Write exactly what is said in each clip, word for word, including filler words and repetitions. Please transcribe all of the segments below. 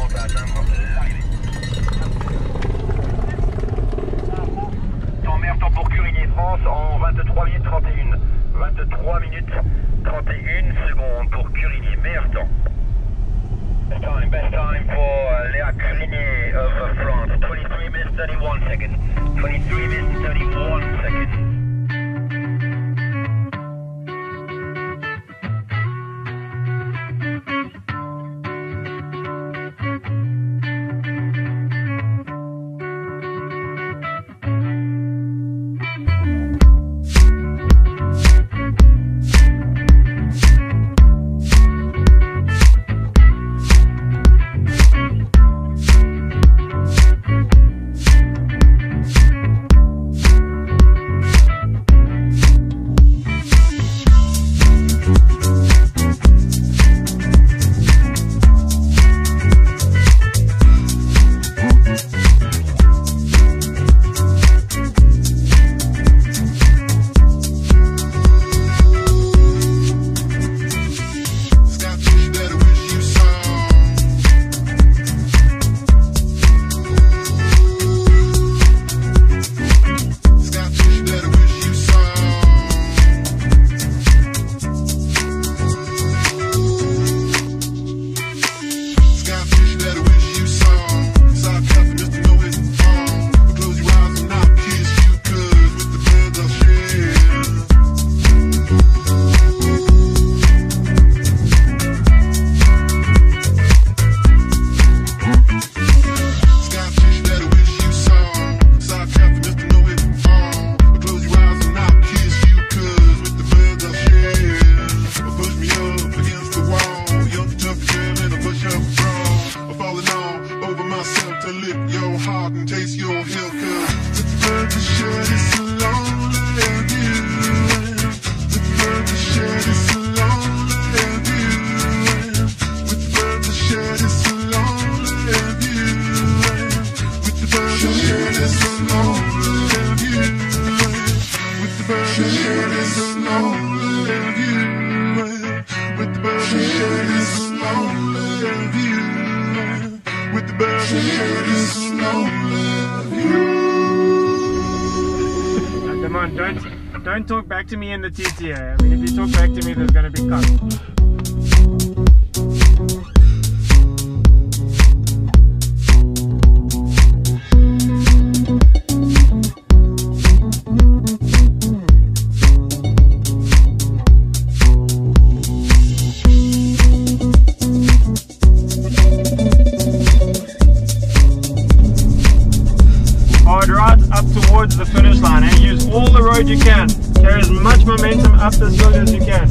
Pour Curigny France en vingt-trois minutes trente et une. vingt-trois minutes trente et une secondes pour Curigny, meilleur temps. Best time, best time for Léa Curigny of France. twenty-three minutes thirty-one seconds. twenty-three minutes thirty-one seconds. Come on, don't don't talk back to me in the T T A. I mean, if you talk back to me, there's going to be cut. Towards the finish line and use all the road you can. Carry as much momentum up this hill as you can.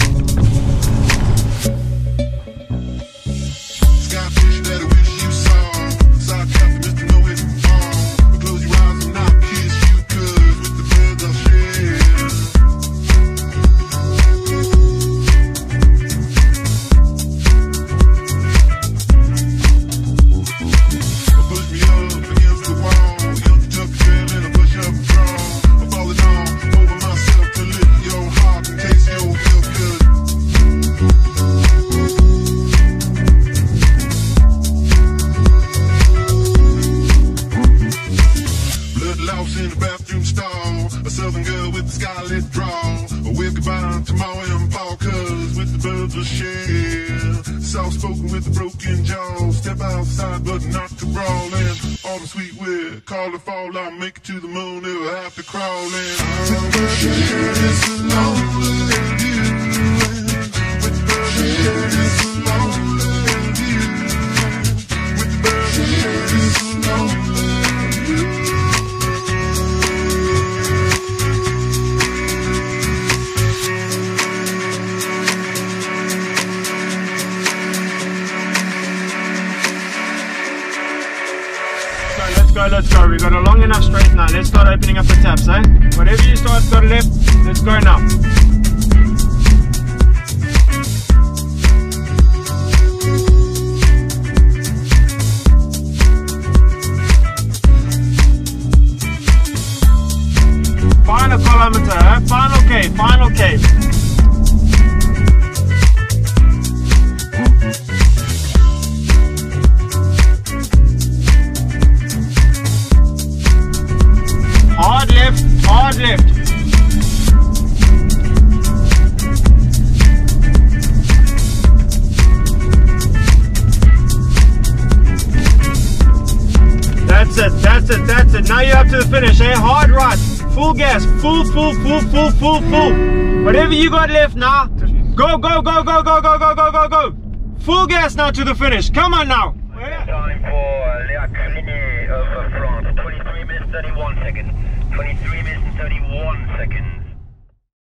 Soft-spoken with a broken jaw. Step outside but not to brawl in. All the sweet weird. Call the fall out, make it to the moon. Never have to crawl in. It's lonely view. With the bird, it's lonely view. With the bird, it's lonely view. Let's go, let's go. We've got a long enough straight now. Let's start opening up the taps, eh? Whatever you start, go left. Let's go now. Final kilometer, eh? Final K, final K. That's it, that's it, that's it. Now you're up to the finish, eh? Hard right. Full gas. Full, full, full, full, full, full. Whatever you got left now. Go, go, go, go, go, go, go, go, go, go. Full gas now to the finish. Come on now. Time for Léa Clinet of France. twenty-three minutes thirty-one seconds. twenty-three minutes and thirty-one seconds.